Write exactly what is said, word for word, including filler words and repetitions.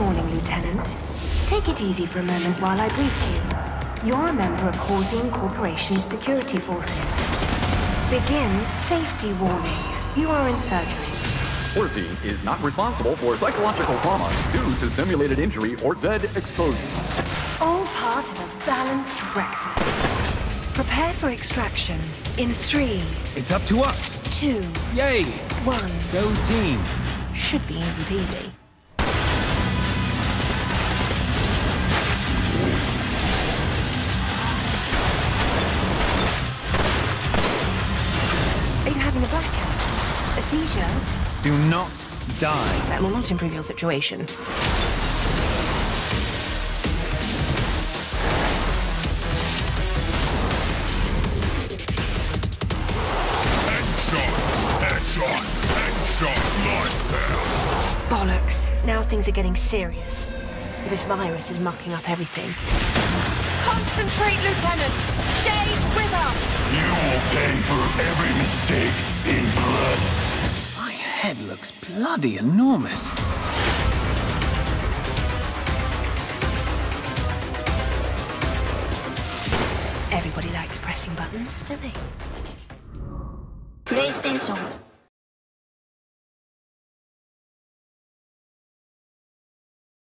morning, Lieutenant. Take it easy for a moment while I brief you. You're a member of Hawzian Corporation's security forces. Begin safety warning. You are in surgery. Hawzian is not responsible for psychological trauma due to simulated injury or Z exposure. All part of a balanced breakfast. Prepare for extraction in three. It's up to us. Two. Yay! One. Go team. Should be easy peasy. Are you having a blackout? A seizure? Do not die. That will not improve your situation. Bollocks. Now things are getting serious. This virus is mucking up everything. Concentrate, Lieutenant! Stay with us! You will pay for every mistake in blood. My head looks bloody enormous. Everybody likes pressing buttons, don't they? PlayStation